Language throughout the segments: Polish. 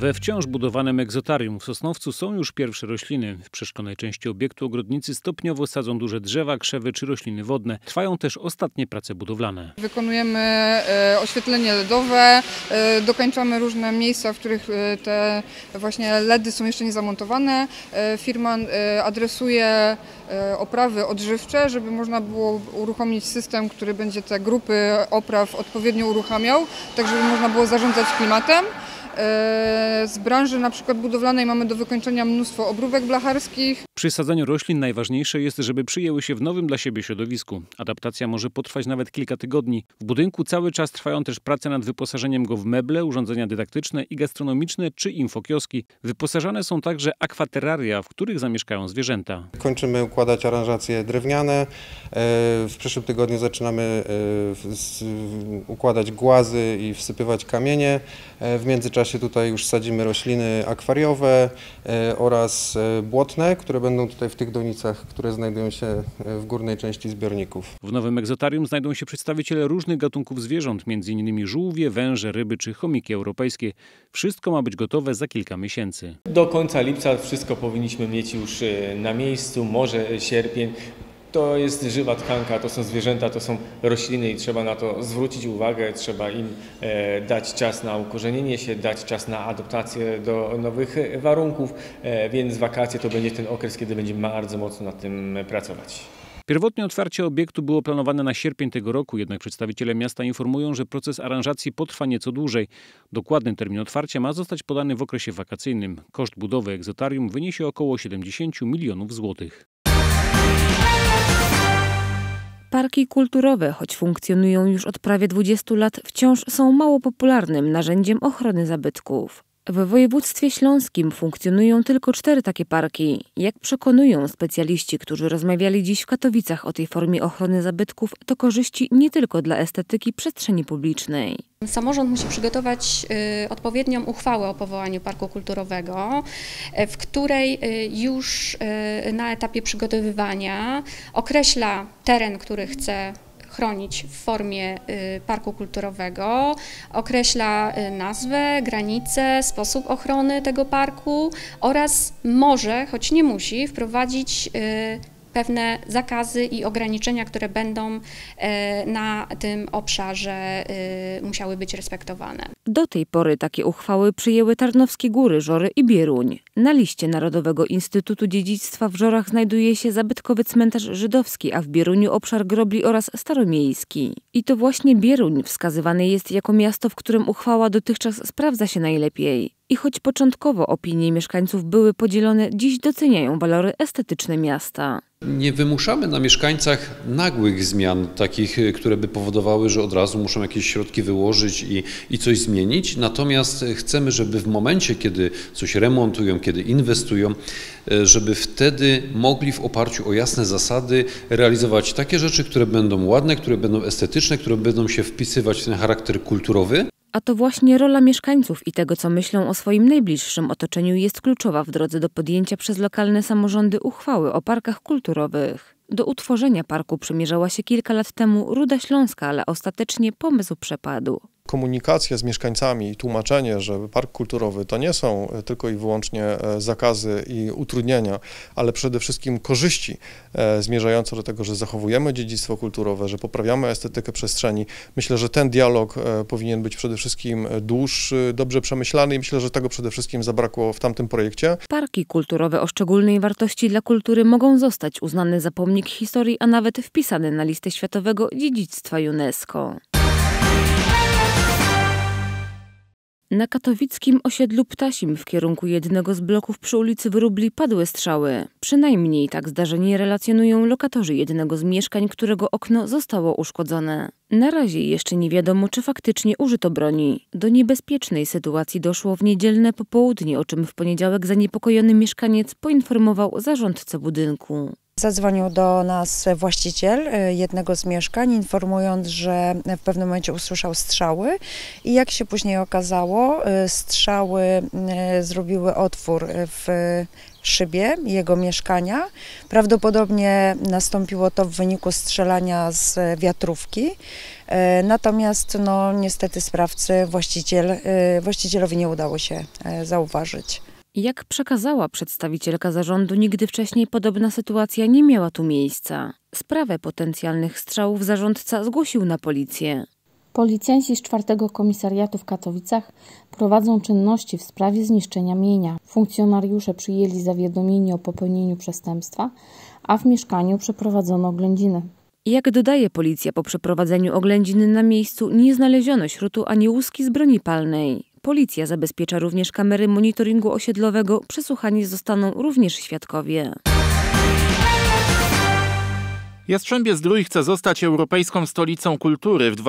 We wciąż budowanym egzotarium w Sosnowcu są już pierwsze rośliny. W przeszklonej części obiektu ogrodnicy stopniowo sadzą duże drzewa, krzewy czy rośliny wodne. Trwają też ostatnie prace budowlane. Wykonujemy oświetlenie LEDowe, dokończamy różne miejsca, w których te właśnie LEDy są jeszcze nie zamontowane. Firma adresuje oprawy odżywcze, żeby można było uruchomić system, który będzie te grupy opraw odpowiednio uruchamiał, tak żeby można było zarządzać klimatem. Z branży na przykład budowlanej mamy do wykończenia mnóstwo obróbek blacharskich. Przy sadzeniu roślin najważniejsze jest, żeby przyjęły się w nowym dla siebie środowisku. Adaptacja może potrwać nawet kilka tygodni. W budynku cały czas trwają też prace nad wyposażeniem go w meble, urządzenia dydaktyczne i gastronomiczne czy infokioski. Wyposażane są także akwaterraria, w których zamieszkają zwierzęta. Kończymy układać aranżacje drewniane. W przyszłym tygodniu zaczynamy układać głazy i wsypywać kamienie. W międzyczasie tutaj już sadzimy rośliny akwariowe oraz błotne, które będą tutaj w tych donicach, które znajdują się w górnej części zbiorników. W nowym egzotarium znajdą się przedstawiciele różnych gatunków zwierząt, m.in. żółwie, węże, ryby czy chomiki europejskie. Wszystko ma być gotowe za kilka miesięcy. Do końca lipca wszystko powinniśmy mieć już na miejscu, może sierpień. To jest żywa tkanka, to są zwierzęta, to są rośliny i trzeba na to zwrócić uwagę, trzeba im dać czas na ukorzenienie się, dać czas na adaptację do nowych warunków, więc wakacje to będzie ten okres, kiedy będziemy bardzo mocno nad tym pracować. Pierwotnie otwarcie obiektu było planowane na sierpień tego roku, jednak przedstawiciele miasta informują, że proces aranżacji potrwa nieco dłużej. Dokładny termin otwarcia ma zostać podany w okresie wakacyjnym. Koszt budowy egzotarium wyniesie około 70 milionów złotych. Parki kulturowe, choć funkcjonują już od prawie 20 lat, wciąż są mało popularnym narzędziem ochrony zabytków. W województwie śląskim funkcjonują tylko 4 takie parki. Jak przekonują specjaliści, którzy rozmawiali dziś w Katowicach o tej formie ochrony zabytków, to korzyści nie tylko dla estetyki przestrzeni publicznej. Samorząd musi przygotować odpowiednią uchwałę o powołaniu parku kulturowego, w której już na etapie przygotowywania określa teren, który chce chronić w formie parku kulturowego, określa nazwę, granice, sposób ochrony tego parku oraz może, choć nie musi, wprowadzić pewne zakazy i ograniczenia, które będą na tym obszarze musiały być respektowane. Do tej pory takie uchwały przyjęły Tarnowskie Góry, Żory i Bieruń. Na liście Narodowego Instytutu Dziedzictwa w Żorach znajduje się zabytkowy cmentarz żydowski, a w Bieruniu obszar grobli oraz staromiejski. I to właśnie Bieruń wskazywany jest jako miasto, w którym uchwała dotychczas sprawdza się najlepiej. I choć początkowo opinie mieszkańców były podzielone, dziś doceniają walory estetyczne miasta. Nie wymuszamy na mieszkańcach nagłych zmian, takich, które by powodowały, że od razu muszą jakieś środki wyłożyć i coś zmienić. Natomiast chcemy, żeby w momencie, kiedy coś remontują, kiedy inwestują, żeby wtedy mogli w oparciu o jasne zasady realizować takie rzeczy, które będą ładne, które będą estetyczne, które będą się wpisywać w ten charakter kulturowy. A to właśnie rola mieszkańców i tego, co myślą o swoim najbliższym otoczeniu, jest kluczowa w drodze do podjęcia przez lokalne samorządy uchwały o parkach kulturowych. Do utworzenia parku przymierzała się kilka lat temu Ruda Śląska, ale ostatecznie pomysł przepadł. Komunikacja z mieszkańcami i tłumaczenie, że park kulturowy to nie są tylko i wyłącznie zakazy i utrudnienia, ale przede wszystkim korzyści zmierzające do tego, że zachowujemy dziedzictwo kulturowe, że poprawiamy estetykę przestrzeni. Myślę, że ten dialog powinien być przede wszystkim dłuższy, dobrze przemyślany i myślę, że tego przede wszystkim zabrakło w tamtym projekcie. Parki kulturowe o szczególnej wartości dla kultury mogą zostać uznane za pomnik historii, a nawet wpisane na listę światowego dziedzictwa UNESCO. Na katowickim osiedlu Ptasim w kierunku jednego z bloków przy ulicy Wróbli padły strzały. Przynajmniej tak zdarzenie relacjonują lokatorzy jednego z mieszkań, którego okno zostało uszkodzone. Na razie jeszcze nie wiadomo, czy faktycznie użyto broni. Do niebezpiecznej sytuacji doszło w niedzielne popołudnie, o czym w poniedziałek zaniepokojony mieszkaniec poinformował zarządcę budynku. Zadzwonił do nas właściciel jednego z mieszkań, informując, że w pewnym momencie usłyszał strzały i jak się później okazało, strzały zrobiły otwór w szybie jego mieszkania. Prawdopodobnie nastąpiło to w wyniku strzelania z wiatrówki. Natomiast no, niestety sprawcy, właścicielowi nie udało się zauważyć. Jak przekazała przedstawicielka zarządu, nigdy wcześniej podobna sytuacja nie miała tu miejsca. Sprawę potencjalnych strzałów zarządca zgłosił na policję. Policjanci z 4. Komisariatu w Katowicach prowadzą czynności w sprawie zniszczenia mienia. Funkcjonariusze przyjęli zawiadomienie o popełnieniu przestępstwa, a w mieszkaniu przeprowadzono oględziny. Jak dodaje policja, po przeprowadzeniu oględziny na miejscu nie znaleziono śrutu ani łuski z broni palnej. Policja zabezpiecza również kamery monitoringu osiedlowego, przesłuchani zostaną również świadkowie. Jastrzębie-Zdrój chce zostać Europejską Stolicą Kultury w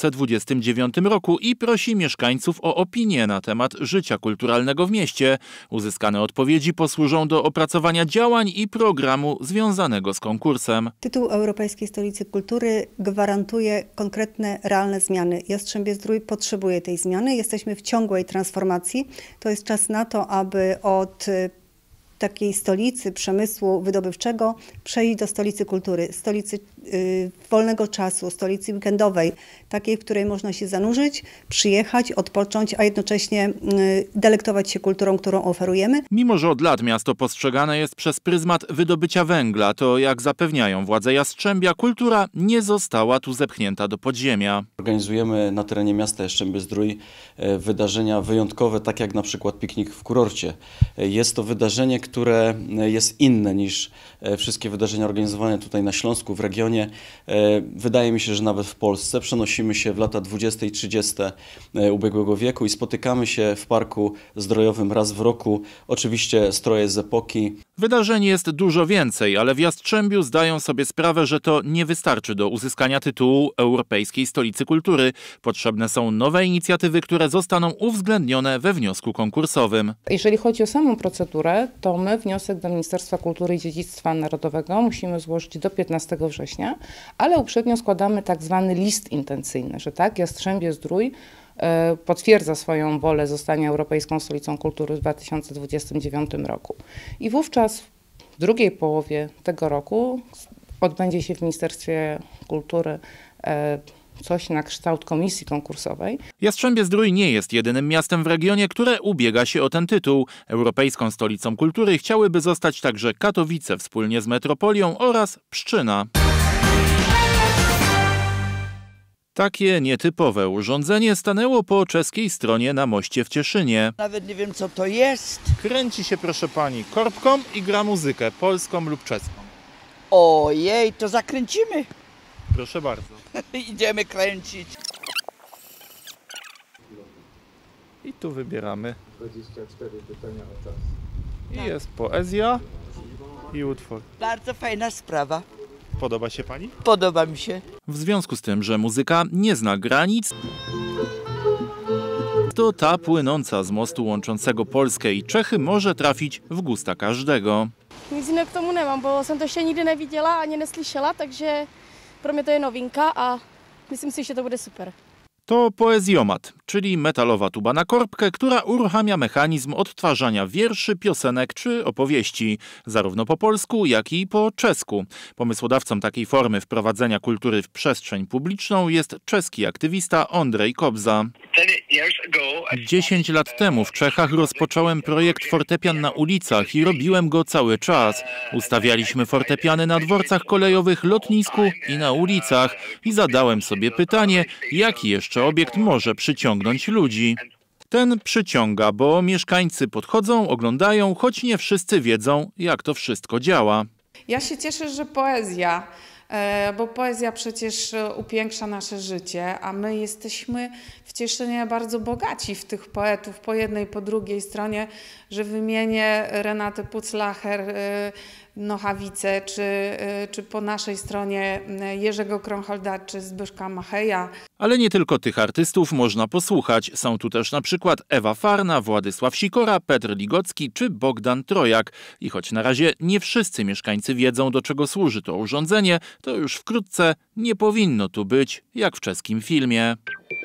2029 roku i prosi mieszkańców o opinię na temat życia kulturalnego w mieście. Uzyskane odpowiedzi posłużą do opracowania działań i programu związanego z konkursem. Tytuł Europejskiej Stolicy Kultury gwarantuje konkretne, realne zmiany. Jastrzębie-Zdrój potrzebuje tej zmiany. Jesteśmy w ciągłej transformacji. To jest czas na to, aby od takiej stolicy przemysłu wydobywczego przejść do stolicy kultury, stolicy wolnego czasu, stolicy weekendowej, takiej, w której można się zanurzyć, przyjechać, odpocząć, a jednocześnie delektować się kulturą, którą oferujemy. Mimo że od lat miasto postrzegane jest przez pryzmat wydobycia węgla, to jak zapewniają władze Jastrzębia, kultura nie została tu zepchnięta do podziemia. Organizujemy na terenie miasta Jastrzębie-Zdrój wydarzenia wyjątkowe, tak jak na przykład piknik w kurorcie. Jest to wydarzenie, które jest inne niż wszystkie wydarzenia organizowane tutaj na Śląsku, w regionie. Wydaje mi się, że nawet w Polsce. Przenosimy się w lata 20. i 30. ubiegłego wieku i spotykamy się w Parku Zdrojowym raz w roku. Oczywiście stroje z epoki. Wydarzeń jest dużo więcej, ale w Jastrzębiu zdają sobie sprawę, że to nie wystarczy do uzyskania tytułu Europejskiej Stolicy Kultury. Potrzebne są nowe inicjatywy, które zostaną uwzględnione we wniosku konkursowym. Jeżeli chodzi o samą procedurę, to my wniosek do Ministerstwa Kultury i Dziedzictwa Narodowego musimy złożyć do 15 września, ale uprzednio składamy tak zwany list intencyjny, że tak, Jastrzębie-Zdrój potwierdza swoją wolę zostania Europejską Stolicą Kultury w 2029 roku. I wówczas w drugiej połowie tego roku odbędzie się w Ministerstwie Kultury coś na kształt komisji konkursowej. Jastrzębie-Zdrój nie jest jedynym miastem w regionie, które ubiega się o ten tytuł. Europejską Stolicą Kultury chciałyby zostać także Katowice wspólnie z metropolią oraz Pszczyna. Takie nietypowe urządzenie stanęło po czeskiej stronie na moście w Cieszynie. Nawet nie wiem, co to jest. Kręci się, proszę pani, korbką i gra muzykę polską lub czeską. Ojej, to zakręcimy. Proszę bardzo. Idziemy kręcić. I tu wybieramy 24 pytania o czas. I jest poezja i utwór. Bardzo fajna sprawa. Podoba się pani? Podoba mi się. W związku z tym, że muzyka nie zna granic, to ta płynąca z mostu łączącego Polskę i Czechy może trafić w gusta każdego. Nic jiného k tomu nemám, bo jsem to ještě nikdy neviděla ani neslyšela, takže pro mě to je novinka a myslím si, že to bude super. To poezjomat, czyli metalowa tuba na korbkę, która uruchamia mechanizm odtwarzania wierszy, piosenek czy opowieści, zarówno po polsku, jak i po czesku. Pomysłodawcą takiej formy wprowadzenia kultury w przestrzeń publiczną jest czeski aktywista Ondrej Kobza. 10 lat temu w Czechach rozpocząłem projekt Fortepian na ulicach i robiłem go cały czas. Ustawialiśmy fortepiany na dworcach kolejowych, lotnisku i na ulicach i zadałem sobie pytanie, jaki jeszcze obiekt może przyciągnąć ludzi. Ten przyciąga, bo mieszkańcy podchodzą, oglądają, choć nie wszyscy wiedzą, jak to wszystko działa. Ja się cieszę, że poezja, bo poezja przecież upiększa nasze życie, a my jesteśmy w Cieszynie bardzo bogaci w tych poetów po jednej, po drugiej stronie, że wymienię Renatę Puclacher, Nochawice, czy po naszej stronie Jerzego Kronholda, czy Zbyszka Macheja. Ale nie tylko tych artystów można posłuchać. Są tu też na przykład Ewa Farna, Władysław Sikora, Petr Ligocki czy Bogdan Trojak. I choć na razie nie wszyscy mieszkańcy wiedzą, do czego służy to urządzenie, to już wkrótce nie powinno tu być jak w czeskim filmie.